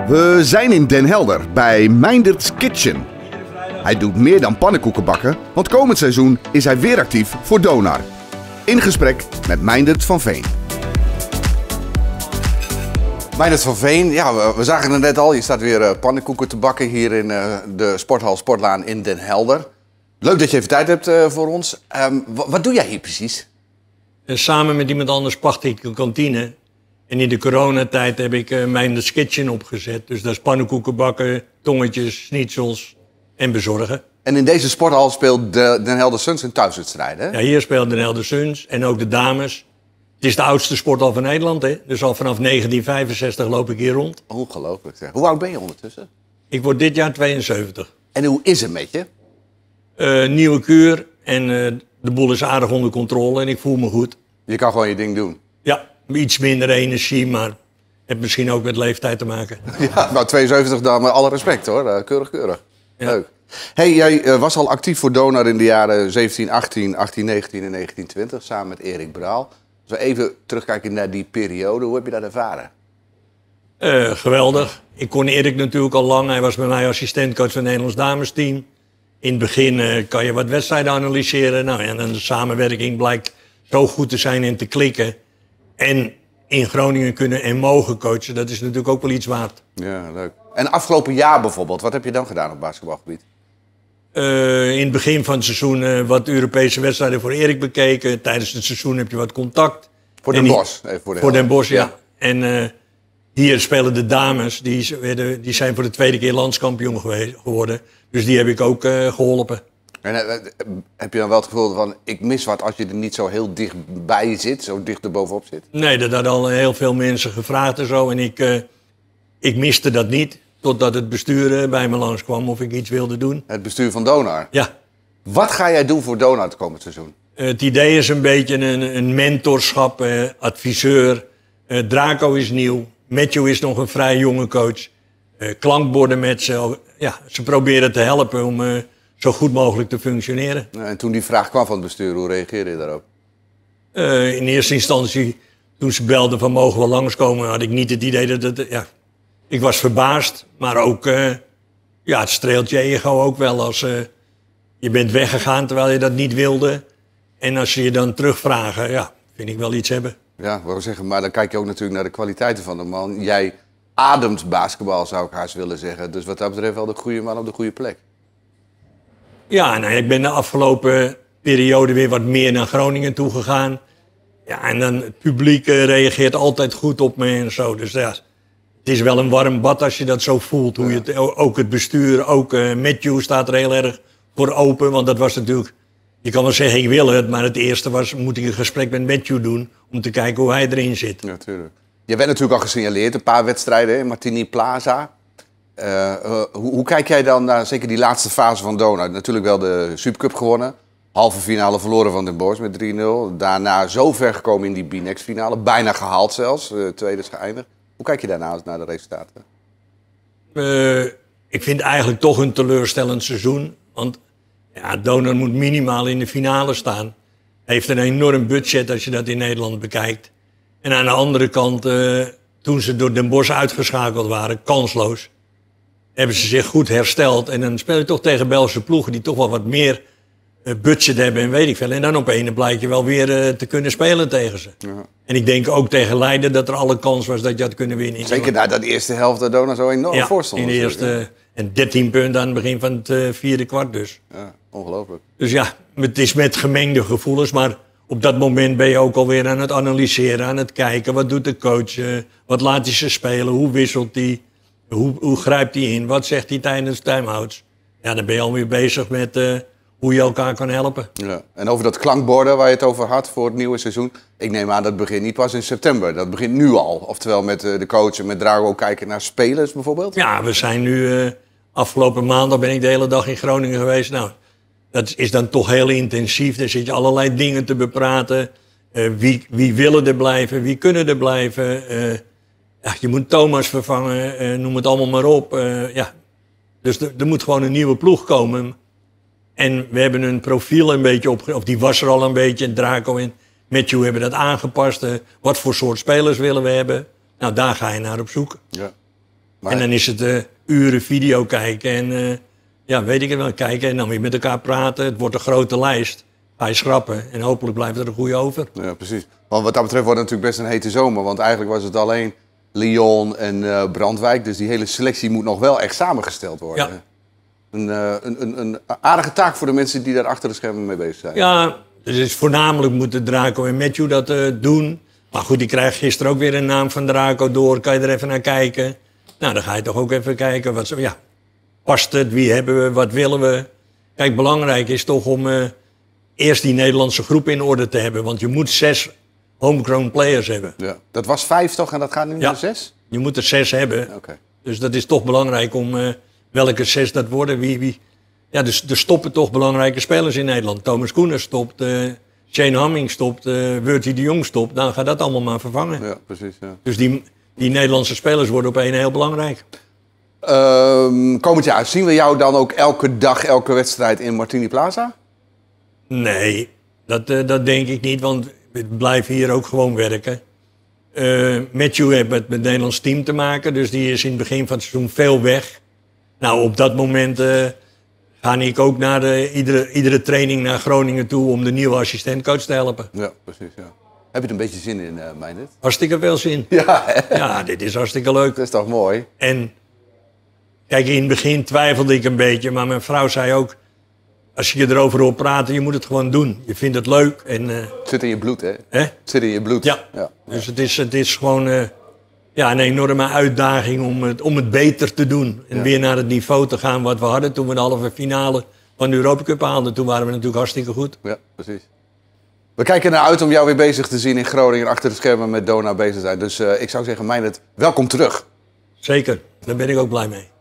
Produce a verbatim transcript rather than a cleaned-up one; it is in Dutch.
We zijn in Den Helder bij Meindert's Kitchen. Hij doet meer dan pannenkoeken bakken, want komend seizoen is hij weer actief voor Donar. In gesprek met Meindert van Veen. Meindert van Veen, ja, we, we zagen het net al. Je staat weer uh, pannenkoeken te bakken hier in uh, de Sporthal Sportlaan in Den Helder. Leuk dat je even tijd hebt uh, voor ons. Um, wat doe jij hier precies? En samen met iemand anders pacht ik een kantine. En in de coronatijd heb ik uh, Meindert's Kitchen opgezet. Dus dat is pannenkoeken bakken, tongetjes, schnitzels en bezorgen. En in deze sporthal speelt de Den Helder Suns een thuiswedstrijd, hè? Ja, hier speelt Den Helder Suns en ook de dames. Het is de oudste sporthal van Nederland, hè? Dus al vanaf negentien vijfenzestig loop ik hier rond. Ongelooflijk, zeg. Hoe oud ben je ondertussen? Ik word dit jaar tweeënzeventig. En hoe is het met je? Uh, nieuwe kuur en uh, de boel is aardig onder controle en ik voel me goed. Je kan gewoon je ding doen? Ja, iets minder energie, maar heeft misschien ook met leeftijd te maken. Ja, nou tweeënzeventig dan, met alle respect hoor. Uh, keurig, keurig. Ja. Leuk. Hey, jij uh, was al actief voor Donar in de jaren zeventien, achttien, achttien, negentien en negentien twintig, samen met Erik Braal. Als we even terugkijken naar die periode, hoe heb je dat ervaren? Uh, geweldig. Ik kon Erik natuurlijk al lang. Hij was bij mij assistentcoach van het Nederlands damesteam. In het begin uh, kan je wat wedstrijden analyseren. Nou, en dan de samenwerking blijkt zo goed te zijn en te klikken. En in Groningen kunnen en mogen coachen, dat is natuurlijk ook wel iets waard. Ja, leuk. En afgelopen jaar bijvoorbeeld, wat heb je dan gedaan op basketbalgebied? Uh, in het begin van het seizoen uh, wat Europese wedstrijden voor Erik bekeken. Tijdens het seizoen heb je wat contact. Voor Den Bosch? Even voor de voor Den Bosch, ja. ja. En uh, hier spelen de dames, die, werden, die zijn voor de tweede keer landskampioen geworden. Dus die heb ik ook uh, geholpen. En uh, heb je dan wel het gevoel van, ik mis wat als je er niet zo heel dichtbij zit, zo dicht erbovenop zit? Nee, dat hadden al heel veel mensen gevraagd en zo. En ik, uh, ik miste dat niet. Totdat het bestuur uh, bij me langskwam of ik iets wilde doen. Het bestuur van Donar? Ja. Wat ga jij doen voor Donar het komend seizoen? Uh, het idee is een beetje een, een mentorschap, uh, adviseur. Uh, Draco is nieuw. Matthew is nog een vrij jonge coach. Uh, klankborden met ze. Ja, ze proberen te helpen om uh, zo goed mogelijk te functioneren. En toen die vraag kwam van het bestuur, hoe reageerde je daarop? Uh, in eerste instantie, toen ze belden van mogen we langskomen, had ik niet het idee dat het... Ja, ik was verbaasd, maar ook... Uh, ja, het streelt je ego ook wel als... Uh, je bent weggegaan terwijl je dat niet wilde. En als ze je dan terugvragen, ja, vind ik wel iets hebben. Ja, wou zeggen, maar dan kijk je ook natuurlijk naar de kwaliteiten van de man. Jij ademt basketbal, zou ik haast willen zeggen. Dus wat dat betreft wel de goede man op de goede plek. Ja, nou, ik ben de afgelopen periode weer wat meer naar Groningen toe gegaan. Ja, en dan het publiek uh, reageert altijd goed op me en zo. Dus ja, het is wel een warm bad als je dat zo voelt. Hoe ja. je het, ook het bestuur, ook uh, Matthew staat er heel erg voor open. Want dat was natuurlijk, je kan wel zeggen ik wil het, maar het eerste was moet ik een gesprek met Matthew doen. Om te kijken hoe hij erin zit. Ja, natuurlijk. Je bent natuurlijk al gesignaleerd, een paar wedstrijden in Martini Plaza. Uh, uh, hoe, hoe kijk jij dan naar zeker die laatste fase van Donar? Natuurlijk wel de Supercup gewonnen. Halve finale verloren van Den Bosch met drie nul. Daarna zo ver gekomen in die B-Next finale. Bijna gehaald zelfs. Uh, tweede is geëindigd. Hoe kijk je daarna naar de resultaten? Uh, ik vind eigenlijk toch een teleurstellend seizoen. Want ja, Donar moet minimaal in de finale staan. Heeft een enorm budget als je dat in Nederland bekijkt. En aan de andere kant, uh, toen ze door Den Bosch uitgeschakeld waren, kansloos, hebben ze zich goed hersteld. En dan speel je toch tegen Belgische ploegen die toch wel wat meer uh, budget hebben en weet ik veel. En dan op een blijkt je wel weer uh, te kunnen spelen tegen ze. Ja. En ik denk ook tegen Leiden dat er alle kans was dat je had kunnen winnen. Zeker na dat eerste helft dat Donar zo enorm ja, voorstond. in de eerste, uh, en dertien punten aan het begin van het uh, vierde kwart dus. Ja, ongelooflijk. Dus ja, het is met gemengde gevoelens, maar op dat moment ben je ook alweer aan het analyseren, aan het kijken. Wat doet de coach? Uh, wat laat hij ze spelen? Hoe wisselt hij? Hoe, hoe grijpt hij in? Wat zegt hij tijdens time-outs? Ja, dan ben je alweer bezig met uh, hoe je elkaar kan helpen. Ja. En over dat klankborden waar je het over had voor het nieuwe seizoen. Ik neem aan dat het begint niet pas in september. Dat begint nu al. Oftewel met uh, de coach en met Drago kijken naar spelers bijvoorbeeld. Ja, we zijn nu... Uh, afgelopen maandag ben ik de hele dag in Groningen geweest. Nou, dat is dan toch heel intensief. Daar zit je allerlei dingen te bepraten. Uh, wie, wie willen er blijven? Wie kunnen er blijven? Uh, ja, je moet Thomas vervangen. Uh, noem het allemaal maar op. Uh, ja. Dus er, er moet gewoon een nieuwe ploeg komen. En we hebben een profiel een beetje op, of die was er al een beetje. Draco en Matthew hebben dat aangepast. Uh, wat voor soort spelers willen we hebben? Nou, daar ga je naar op zoek. Ja. Maar... En dan is het uh, uren video kijken en uh, ja, weet ik het wel, kijken en dan weer met elkaar praten. Het wordt een grote lijst. Ga je schrappen en hopelijk blijft er een goede over. Ja, precies. Want wat dat betreft wordt het natuurlijk best een hete zomer. Want eigenlijk was het alleen Lyon en uh, Brandwijk. Dus die hele selectie moet nog wel echt samengesteld worden. Ja. Een, uh, een, een, een aardige taak voor de mensen die daar achter de schermen mee bezig zijn. Ja, dus het is voornamelijk moeten Draco en Matthew dat uh, doen. Maar goed, die krijgt gisteren ook weer een naam van Draco door. Kan je er even naar kijken? Nou, dan ga je toch ook even kijken. Wat, ja, past het? Wie hebben we? Wat willen we? Kijk, belangrijk is toch om uh, eerst die Nederlandse groep in orde te hebben. Want je moet zes homegrown players hebben. Ja. Dat was vijf toch en dat gaat nu ja. naar zes? Je moet er zes hebben. Okay. Dus dat is toch belangrijk om uh, welke zes dat worden. Wie, wie. Ja, dus er stoppen toch belangrijke spelers in Nederland. Thomas Koeners stopt, uh, Shane Hamming stopt, uh, Wurtie de Jong stopt. Dan gaat dat allemaal maar vervangen. Ja, precies. Ja. Dus die, die Nederlandse spelers worden op één heel belangrijk. Um, komend jaar, zien we jou dan ook elke dag, elke wedstrijd in Martini Plaza? Nee, dat, uh, dat denk ik niet, want we blijven hier ook gewoon werken. Uh, Matthew heeft met het Nederlands team te maken, dus die is in het begin van het seizoen veel weg. Nou, op dat moment uh, ga ik ook naar de, iedere, iedere training naar Groningen toe om de nieuwe assistentcoach te helpen. Ja, precies. Ja. Heb je er een beetje zin in, uh, Meindert? Hartstikke veel zin. Ja, hè? Ja, dit is hartstikke leuk. Dat is toch mooi? En kijk, in het begin twijfelde ik een beetje, maar mijn vrouw zei ook... Als je erover wil praten, je moet het gewoon doen. Je vindt het leuk. En, uh, het zit in je bloed, hè? hè? Het zit in je bloed. Ja, ja. Dus het is, het is gewoon uh, ja, een enorme uitdaging om het, om het beter te doen. En ja. weer naar het niveau te gaan wat we hadden toen we de halve finale van de Europa Cup haalden. Toen waren we natuurlijk hartstikke goed. Ja, precies. We kijken naar uit om jou weer bezig te zien in Groningen. Achter de schermen met Donar bezig zijn. Dus uh, ik zou zeggen, Meindert, welkom terug. Zeker, daar ben ik ook blij mee.